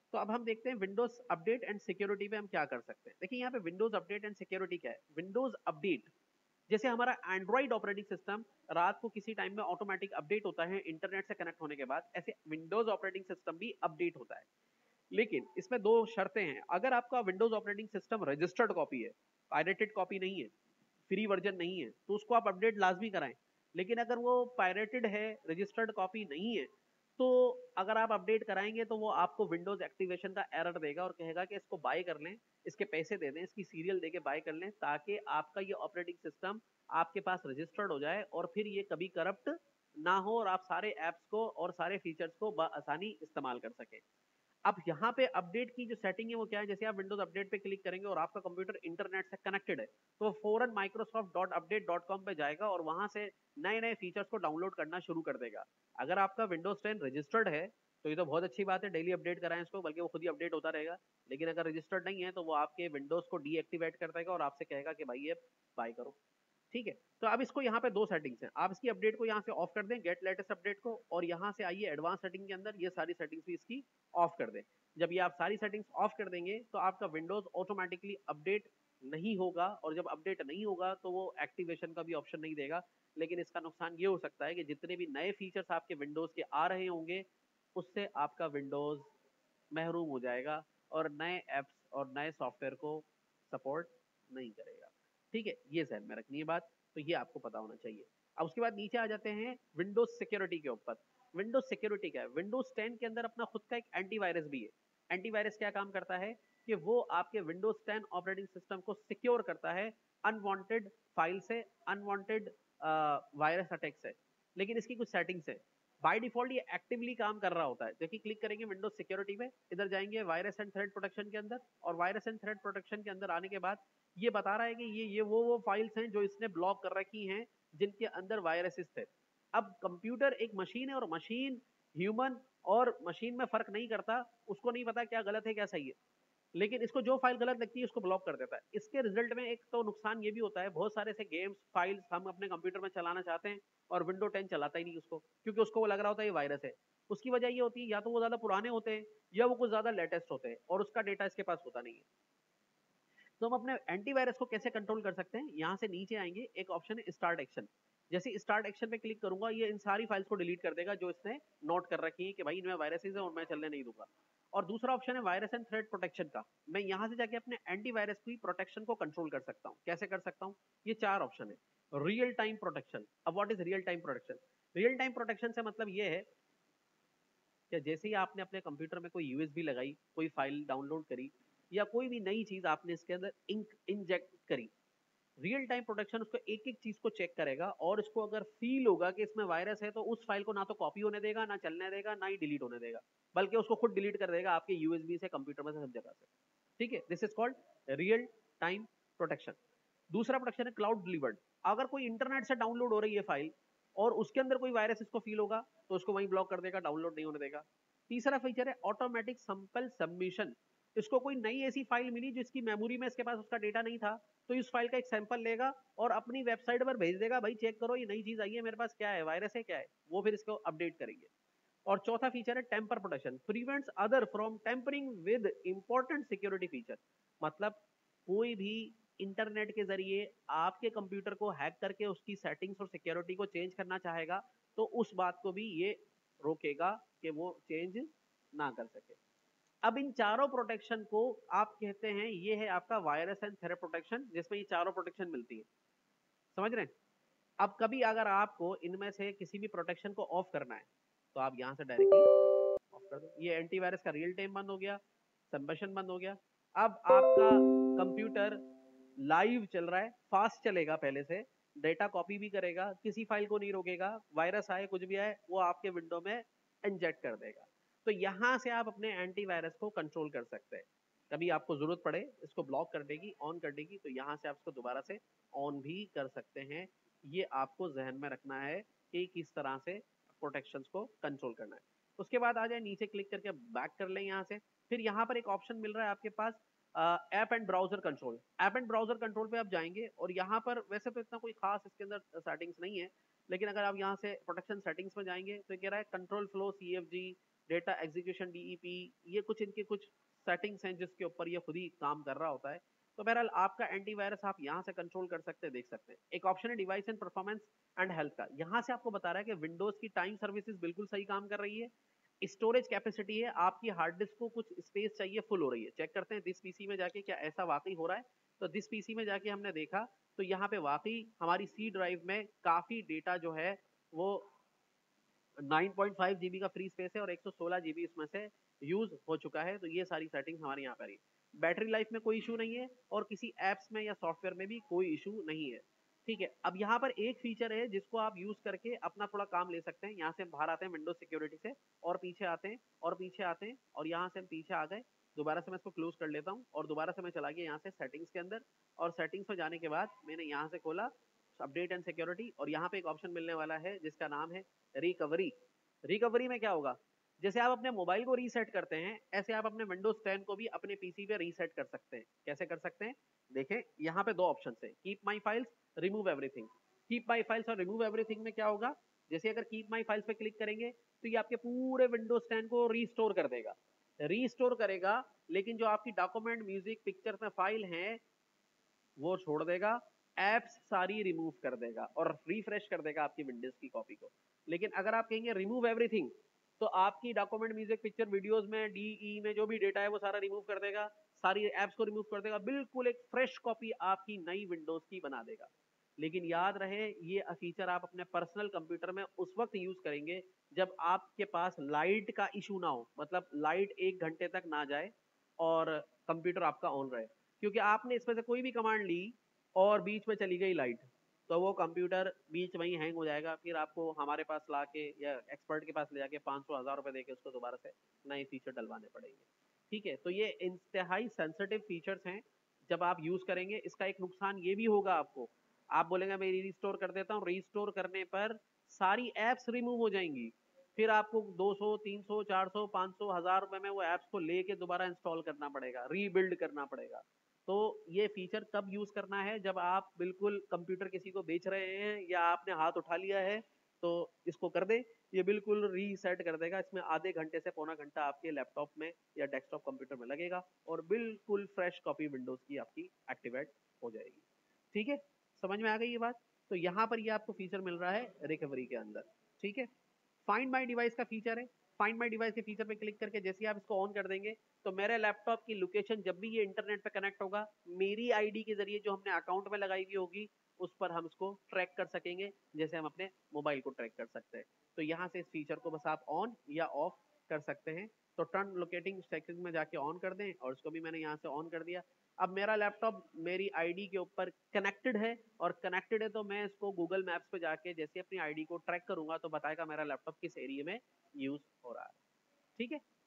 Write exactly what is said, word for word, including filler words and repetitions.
तो अब हम देखते हैं विंडोज अपडेट एंड सिक्योरिटी पे हम क्या कर सकते हैं। देखिए यहाँ पे विंडोज अपडेट एंड सिक्योरिटी क्या है। विंडोज अपडेट जैसे हमारा एंड्रॉइड ऑपरेटिंग सिस्टम रात को किसी टाइम में ऑटोमेटिक अपडेट होता है इंटरनेट से कनेक्ट होने के बाद, ऐसे विंडोज ऑपरेटिंग सिस्टम भी अपडेट होता है। लेकिन इसमें दो शर्तें हैं। अगर आपका Windows operating system registered copy है, पायरेटेड कॉपी नहीं है, फ्री वर्जन नहीं है, तो उसको आप अपडेट लाजमी कराएं। लेकिन अगर वो पायरेटेड है, रजिस्टर्ड कॉपी नहीं है, तो अगर आप अपडेट कराएंगे तो वो आपको विंडोज एक्टिवेशन का एरर देगा और कहेगा कि इसको बाय कर लें, इसके पैसे दे दें, इसकी सीरियल दे के बाय कर लें, ताकि आपका ये ऑपरेटिंग सिस्टम आपके पास रजिस्टर्ड हो जाए और फिर ये कभी करप्ट ना हो और आप सारे ऐप्स को और सारे फीचर्स को आसानी इस्तेमाल कर सकें। अब यहाँ पे अपडेट की जो सेटिंग है वो क्या है, जैसे आप विंडोज अपडेट पे क्लिक करेंगे और आपका कंप्यूटर इंटरनेट से कनेक्टेड है, तो वो फौरन Microsoft dot update dot com पे जाएगा और वहां से नए नए फीचर्स को डाउनलोड करना शुरू कर देगा। अगर आपका विंडोज टेन रजिस्टर्ड है तो ये तो बहुत अच्छी बात है, डेली अपडेट कराएं इसको, बल्कि वो खुद ही अपडेट होता रहेगा। लेकिन अगर रजिस्टर्ड नहीं है तो वो आपके विंडोज को डीएक्टिवेट कर देगा और आपसे कहेगा कि भाई ये बाय करो। ठीक है, तो अब इसको यहाँ पे दो सेटिंग्स हैं। आप इसकी अपडेट को यहाँ से ऑफ कर दें, गेट लेटेस्ट अपडेट को, और यहाँ से आइए एडवांस सेटिंग के अंदर, ये सारी सेटिंग्स भी इसकी ऑफ कर दें। जब ये आप सारी सेटिंग्स ऑफ कर देंगे तो आपका विंडोज ऑटोमेटिकली अपडेट नहीं होगा, और जब अपडेट नहीं होगा तो वो एक्टिवेशन का भी ऑप्शन नहीं देगा। लेकिन इसका नुकसान ये हो सकता है कि जितने भी नए फीचर्स आपके विंडोज के आ रहे होंगे उससे आपका विंडोज महरूम हो जाएगा और नए ऐप्स और नए सॉफ्टवेयर को सपोर्ट नहीं करेगा। ठीक है, ये ध्यान में रखनी है बात, तो ये आपको पता होना चाहिए। अब उसके बाद नीचे आ जाते हैं विंडोज सिक्योरिटी के ऊपर। विंडोज सिक्योरिटी क्या है? विंडोज टेन के अंदर अपना खुद का एक एंटीवायरस भी है। एंटीवायरस क्या काम करता है कि वो आपके विंडोज टेन ऑपरेटिंग सिस्टम को सिक्योर करता है अनवांटेड फाइल से, अनवांटेड वायरस अटैक से। लेकिन इसकी कुछ सेटिंग्स है। बाय डिफॉल्ट ये एक्टिवली काम कर रहा होता है। देखिए, क्लिक करेंगे विंडोज सिक्योरिटी पे, इधर जाएंगे वायरस एंड थ्रेड प्रोटेक्शन के अंदर, और वायरस एंड थ्रेड प्रोटेक्शन के अंदर आने के बाद ये बता रहा है कि ये ये वो वो फाइल्स हैं जो इसने ब्लॉक कर रखी हैं जिनके अंदर वायरसेस थे। अब कंप्यूटर एक मशीन है और मशीन ह्यूमन और मशीन में फर्क नहीं करता, उसको नहीं पता क्या गलत है क्या सही है, लेकिन इसको जो फाइल गलत लगती है उसको ब्लॉक कर देता है। इसके रिजल्ट में एक तो नुकसान ये भी होता है, बहुत सारे से गेम्स फाइल्स हम अपने कंप्यूटर में चलाना चाहते हैं और विंडो टेन चलाता ही नहीं उसको, क्योंकि उसको वो लग रहा होता है ये वायरस है। उसकी वजह ये होती है या तो वो ज्यादा पुराने होते हैं या वो कुछ ज्यादा लेटेस्ट होते हैं और उसका डेटा इसके पास होता नहीं है। तो हम अपने एंटीवायरस को कैसे कंट्रोल कर सकते हैं? यहाँ से नीचे आएंगे, एक ऑप्शन है स्टार्ट एक्शन। जैसे स्टार्ट एक्शन पे क्लिक करूंगा ये इन सारी फाइल्स को डिलीट कर देगा जो इसने नोट कर रखी है कि भाई इनमें वायरसेस है और मैं चलने नहीं दूंगा। और दूसरा ऑप्शन है वायरस एंड थ्रेड प्रोटेक्शन का। मैं यहाँ से जाके अपने एंटीवायरस की प्रोटेक्शन को कंट्रोल कर सकता हूँ। कैसे कर सकता हूँ? ये चार ऑप्शन है। Real time protection. अब what is real time protection? Real time protection से मतलब ये है कि जैसे ही आपने अपने कंप्यूटर में कोई यूएसबी लगाई, कोई फाइल डाउनलोड करी, या कोई भी नई चीज आपने इसके अंदर इंक इंजेक्ट करी, रियल टाइम प्रोटेक्शन उसको एक एक चीज को चेक करेगा और इसको अगर फील होगा कि इसमें वायरस है तो उस फाइल को ना तो कॉपी होने देगा, ना चलने देगा, ना ही डिलीट होने देगा, बल्कि उसको खुद डिलीट कर देगा आपके यूएसबी से, कंप्यूटर में से, सब जगह से। ठीक है, this is called real time protection. दूसरा प्रोटेक्शन है क्लाउड डिलीवर्ड। अगर कोई इंटरनेट से डाउनलोड हो रही है फाइल और उसके अंदर कोई वायरस इसको फील होगा तो उसको वहीं ब्लॉक कर देगा, डाउनलोड नहीं होने देगा। तीसरा फीचर है ऑटोमेटिक सैंपल सबमिशन। इसको कोई नई ऐसी फाइल मिली जिसकी मेमोरी में इसके पास उसका डेटा नहीं था, तो इस फाइल का एक सैंपल लेगा और अपनी वेबसाइट पर भेज देगा, भाई चेक करो ये नई चीज आई है मेरे पास, क्या है, वायरस है क्या है। वो फिर इसको अपडेट करेंगे। और चौथा फीचर है tamper protection. Prevents other from tampering with important security feature. मतलब कोई भी इंटरनेट के जरिए आपके कंप्यूटर को हैक करके उसकी सेटिंग्स और सिक्योरिटी को चेंज करना चाहेगा तो उस बात को भी ये रोकेगा कि वो चेंज ना कर सके। अब इन चारों प्रोटेक्शन को आप कहते हैं, ये है आपका वायरस एंड थ्रेट प्रोटेक्शन, जिसमें ये चारों प्रोटेक्शन मिलती है। समझ रहे हैं? अब कभी अगर आपको इनमें से किसी भी प्रोटेक्शन को ऑफ करना है तो आप यहां से डायरेक्टली ऑफ कर दो। ये एंटीवायरस का रियल टाइम बंद हो गया, सबमिशन बंद हो गया। अब आपका कंप्यूटर लाइव चल रहा है, फास्ट चलेगा, पहले से डेटा कॉपी भी करेगा, किसी फाइल को नहीं रोकेगा, वायरस आए कुछ भी आए वो आपके विंडो में इंजेक्ट कर देगा। तो यहां से आप अपने एंटीवायरस को कंट्रोल कर सकते हैं। कभी आपको जरूरत पड़े इसको ब्लॉक कर देगी, ऑन कर देगी, तो यहां से आप इसको दोबारा से ऑन भी कर सकते हैं। ये आपको जहन में रखना है कि किस तरह से प्रोटेक्शंस को कंट्रोल करना है। उसके बाद आ जाए नीचे, क्लिक करके बैक कर लें यहाँ से। फिर यहाँ पर एक ऑप्शन मिल रहा है आपके पास app and browser control. App and browser control पे आप जाएंगे और यहाँ पर वैसे तो इतना कोई खास इसके अंदर सेटिंग्स नहीं है, लेकिन अगर आप यहाँ से प्रोटेक्शन सेटिंग्स में जाएंगे तो कह रहा है control flow C F G data execution DEP, ये कुछ इनके कुछ सेटिंग्स हैं जिसके ऊपर ये खुद ही काम कर रहा होता है। तो बहरहाल आपका एंटीवायरस आप यहाँ से कंट्रोल कर सकते हैं, देख सकते हैं। एक ऑप्शन है device and performance and health का, यहाँ से आपको बता रहा है कि विंडोज की टाइम सर्विसेज बिल्कुल सही काम कर रही है। स्टोरेज कैपेसिटी है, आपकी हार्ड डिस्क को कुछ स्पेस चाहिए, फुल हो रही है। चेक करते हैं दिस पीसी में जाके क्या ऐसा वाकई हो रहा है। तो दिस पीसी में जाके हमने देखा तो यहाँ पे वाकई हमारी सी ड्राइव में काफी डेटा जो है वो नाइन पॉइंट फाइव जीबी का फ्री स्पेस है और एक सौ सोलह जीबी इसमें से यूज हो चुका है। तो ये सारी सेटिंग्स हमारे यहाँ पर है। बैटरी लाइफ में कोई इशू नहीं है और किसी एप्स में या सॉफ्टवेयर में भी कोई इशू नहीं है। ठीक है, अब यहाँ पर एक फीचर है जिसको आप यूज करके अपना थोड़ा काम ले सकते हैं। यहाँ से हम बाहर आते हैं विंडोज सिक्योरिटी से और पीछे आते हैं और पीछे आते हैं और यहाँ से हम पीछे आ गए। दोबारा से मैं इसको क्लोज कर लेता हूँ और दोबारा से मैं चला गया यहाँ से सेटिंग्स के अंदर, और सेटिंग्स में जाने के बाद मैंने यहाँ से खोला अपडेट एंड सिक्योरिटी और यहाँ पे एक ऑप्शन मिलने वाला है जिसका नाम है रिकवरी। रिकवरी में क्या होगा, जैसे आप अपने मोबाइल को रीसेट करते हैं ऐसे आप अपने विंडोज टेन को भी अपने पीसी पे रीसेट कर सकते हैं। कैसे कर सकते हैं, देखें यहाँ पे दो ऑप्शन है, keep my files, remove everything. Keep my files और रिमूव एवरीथिंग में क्या होगा, जैसे अगर कीप माई फाइल्स पे क्लिक करेंगे तो ये आपके पूरे विंडोज टेन को रीस्टोर कर देगा, रीस्टोर करेगा, लेकिन जो आपकी डॉक्यूमेंट, म्यूजिक, पिक्चर में फाइल है वो छोड़ देगा, एप्स सारी रिमूव कर देगा और रिफ्रेश कर देगा आपकी विंडोज की कॉपी को। लेकिन अगर आप कहेंगे रिमूव एवरीथिंग तो आपकी डॉक्यूमेंट, म्यूजिक, पिक्चर, वीडियोस में, डीई में जो भी डेटा है वो सारा रिमूव कर देगा, सारी एप्स को रिमूव कर देगा, बिल्कुल एक फ्रेश कॉपी आपकी नई विंडोज की बना देगा। लेकिन याद रहे ये फीचर आप अपने पर्सनल कंप्यूटर में उस वक्त यूज करेंगे जब आपके पास लाइट का इशू ना हो, मतलब लाइट एक घंटे तक ना जाए और कंप्यूटर आपका ऑन रहे। क्योंकि आपने इसमें से कोई भी कमांड ली और बीच में चली गई लाइट तो वो कंप्यूटर बीच में ही हैंग हो जाएगा, फिर आपको हमारे पास ला के या एक्सपर्ट के पास ले जाके पाँच सौ हज़ार रुपए देके उसको दोबारा से नए फीचर डलवाने पड़ेंगे। ठीक है, तो ये इंतहाई सेंसिटिव फीचर्स हैं जब आप यूज करेंगे। इसका एक नुकसान ये भी होगा आपको, आप बोलेंगे मैं रीस्टोर कर देता हूँ, रीस्टोर करने पर सारी एप्स रिमूव हो जाएंगी, फिर आपको दो सौ, तीन सौ, चार सौ, पाँच सौ, हजार रुपए में वो एप्स को लेके दोबारा इंस्टॉल करना पड़ेगा, रीबिल्ड करना पड़ेगा। तो ये फीचर कब यूज करना है, जब आप बिल्कुल कंप्यूटर किसी को बेच रहे हैं या आपने हाथ उठा लिया है तो इसको कर दे, ये बिल्कुल रीसेट कर देगा। इसमें आधे घंटे से पौना घंटा आपके लैपटॉप में या डेस्कटॉप कंप्यूटर में लगेगा और बिल्कुल फ्रेश कॉपी विंडोज की आपकी एक्टिवेट हो जाएगी। ठीक है, समझ में आ गई ये बात। तो यहाँ पर ये आपको फीचर मिल रहा है रिकवरी के अंदर। ठीक है, फाइंड माई डिवाइस का फीचर है। फाइंड माई डिवाइस के फीचर पे क्लिक करके जैसे आप इसको ऑन कर देंगे तो मेरे लैपटॉप की लोकेशन जब भी ये इंटरनेट पे कनेक्ट होगा, मेरी आईडी के जरिए जो हमने अकाउंट में लगाई हुई होगी उस पर हम इसको ट्रैक कर सकेंगे, जैसे हम अपने मोबाइल को ट्रैक कर सकते हैं। तो यहाँ से इस फीचर को बस आप ऑन या ऑफ कर सकते हैं। तो टर्न लोकेटिंग सेटिंग में जाके ऑन कर दें और इसको भी मैंने यहाँ से ऑन कर दिया। अब मेरा लैपटॉप मेरी आईडी के ऊपर कनेक्टेड है और कनेक्टेड है तो मैं इसको गूगल मैप्स पे जाके जैसे अपनी आईडी को ट्रैक करूंगा तो बताएगा मेरा लैपटॉप किस एरिया में यूज हो रहा है। ठीक है,